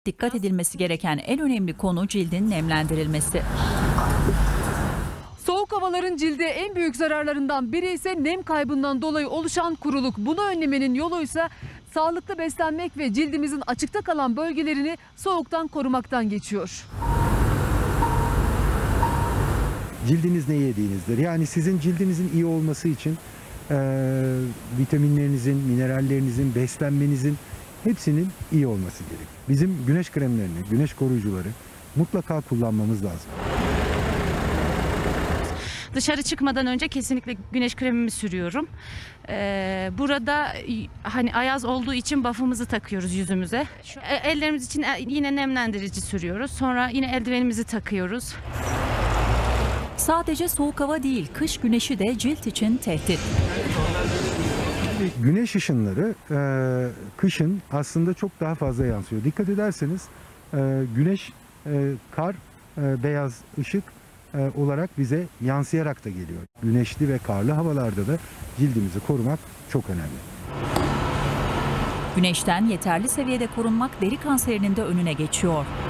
Dikkat edilmesi gereken en önemli konu cildin nemlendirilmesi. Soğuk havaların cilde en büyük zararlarından biri ise nem kaybından dolayı oluşan kuruluk. Bunu önlemenin yolu ise sağlıklı beslenmek ve cildimizin açıkta kalan bölgelerini soğuktan korumaktan geçiyor. Cildiniz ne yediğinizdir. Yani sizin cildinizin iyi olması için vitaminlerinizin, minerallerinizin, beslenmenizin hepsinin iyi olması gerek. Bizim güneş kremlerini, güneş koruyucuları mutlaka kullanmamız lazım. Dışarı çıkmadan önce kesinlikle güneş kremimi sürüyorum. Burada hani ayaz olduğu için buff'ımızı takıyoruz yüzümüze. Ellerimiz için yine nemlendirici sürüyoruz. Sonra yine eldivenimizi takıyoruz. Sadece soğuk hava değil, kış güneşi de cilt için tehdit. Güneş ışınları kışın aslında çok daha fazla yansıyor. Dikkat ederseniz güneş, kar, beyaz ışık olarak bize yansıyarak da geliyor. Güneşli ve karlı havalarda da cildimizi korumak çok önemli. Güneşten yeterli seviyede korunmak deri kanserinin de önüne geçiyor.